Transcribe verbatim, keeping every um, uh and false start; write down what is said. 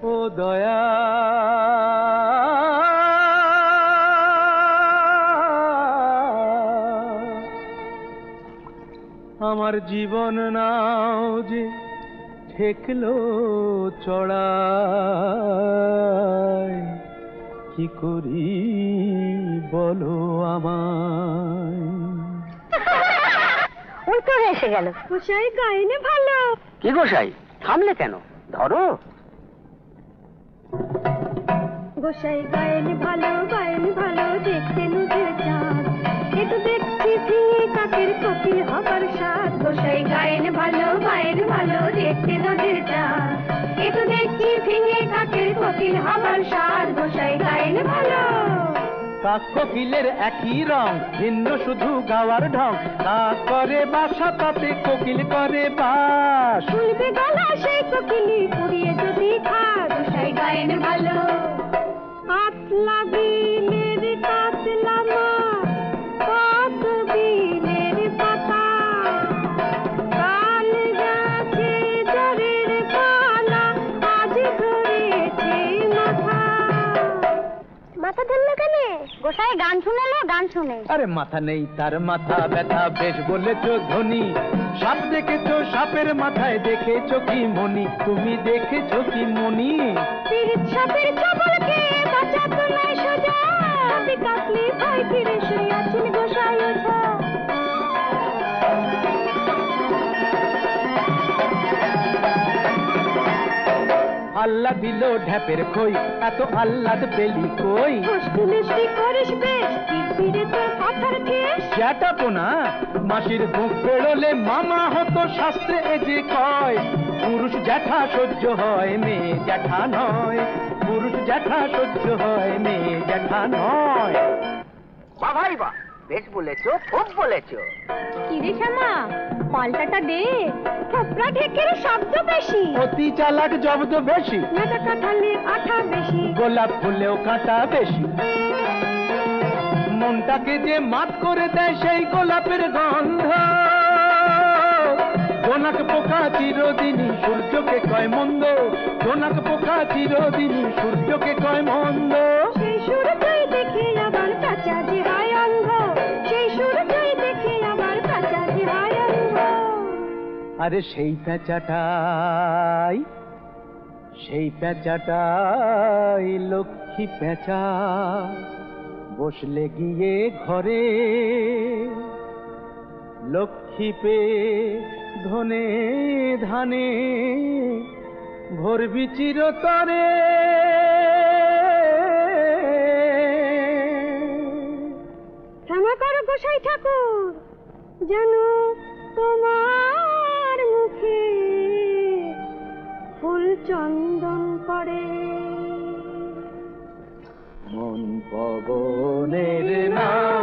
ও দয়া আমার জীবন নাও যে ঠেকলো চড়াই কি করি বলো আমায়। ওই তো এসে গেল। গোসাই গাইনে ভালো। কি গোসাই থামলে কেন? ধরো। গোসাই গাইনে ভালো গাইনে ভালো দেখতে নদীর চাঁদ একটু দেখছি ভেঙে কাকের কোকিল হবার স্বাদ। গোসাই গাইনে ভালো গাইনে ভালো দেখতে নদীর চাঁদ একটু দেখছি ভেঙে কাকের কোকিল হবার স্বাদ। গোসাই গাইনে ভালো। কাক কোকিলের একই রং ভিন্ন শুধু গাওয়ার ঢং। কাক করে বাসা তাতে কোকিল করে বাস। শুনবে গলা সেই কোকিলি পুড়িয়ে যদি খা। গোসাই গাইনে ভালো। কাতলা বিলের কাতলা মাছ কত বিলের পাতা কাল গাছে জ্বরের পালা আজ ধরেছে মাথা। মাথা ধরলো কেন? গোসাই গান শুনেলো গান শুনে। আরে মাথা নেই তার মাথা ব্যথা বেশ বলেছ ধনী। সাপ দেখেছো সাপের মাথায় দেখেছো কি মনি? তুমি দেখেছো কি মনি? সাপের ছবলকে বাঁচাতো নয় সোজা সাপে কাটলে ভয় ফিরে শুয়াছেন গোসাই ওঝা। আল্লাহ দিল ঢ্যাপের খই এত আহ্লাদ পেলি কই? কষ্ট মিষ্টি করিস বেশ দিব্যিরে তোর পাথার ঠেস। জ্যাটা পোনা মাসির মুখ বেরোলে মামা হতো শাস্ত্রে এ যে কয়। পুরুষ জ্যাঠা সহ্য হয় মেয়ে জ্যাঠা নয়। পুরুষ জ্যাঠা সহ্য হয় মেয়ে জ্যাঠা নয়। বাবাই বা বেশ বলেছো খুব বলেছো। কিরে শ্যামা পাল্টাটা দে থোপড়া ঢেকের শব্দ বেশি। অতি চালাক জব্দ বেশি। মেটা কাঁঠালে আঠা বেশি। গোলাপ ফুলেও কাঁটা বেশি। মনটাকে যে মাত করে দেয় সেই গোলাপের গন্ধ। জোনাক পোকা চিরদিনই সূর্যকে কয় মন্দ। জোনাক পোকা চিরদিনই সূর্যকে কয় মন্দ। সেই সূর্যই দেখে আবার কাঁচা যে হয় অন্ধ। সেই সূর্যই দেখে আবার কাঁচা যে হয় অন্ধ। আরে সেই পেঁচাটাই সেই পেঁচাটাই লক্ষ্মী পেঁচা। বসলে গিয়ে ঘরে লক্ষ্মী পে ধনে ধানে ভরবি চিরতরে। ক্ষমা করো গোসাই ঠাকুর যেন তোমার মুখে ফুল চন্দন পড়ে। মন পবনের না